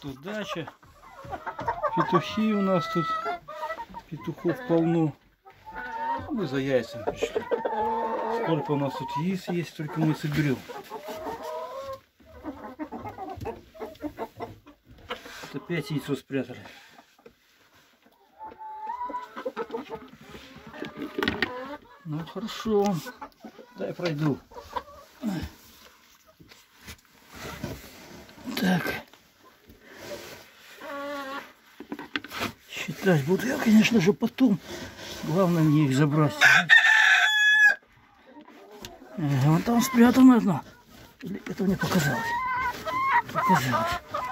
тут дача. Петухи у нас тут. Петухов полно. Мы за яйцами пришли. Сколько у нас тут яиц есть, только мы соберем. Это 5 яйцо спрятали. Ну хорошо. Дай пройду. Так. Считать буду я, конечно же, потом. Главное мне их забрать. Вон там спрятано одно. Или это мне показалось? Показалось.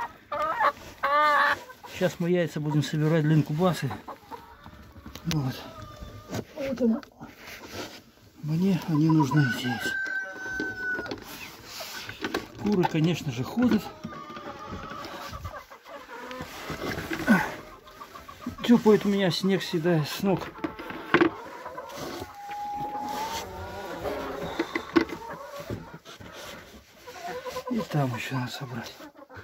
Сейчас мы яйца будем собирать для инкубации. Вот. Поэтому мне они нужны здесь. Куры, конечно же, ходят. Тюпает у меня снег всегда с ног. И там еще надо собрать.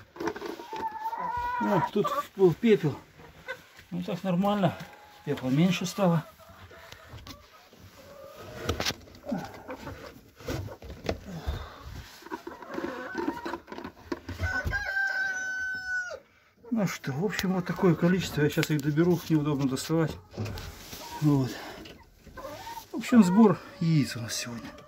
О, тут был пепел. Ну так нормально. Пепла меньше стало. Ну что, в общем, вот такое количество. Я сейчас их доберу, неудобно доставать. Вот. В общем, сбор яиц у нас сегодня.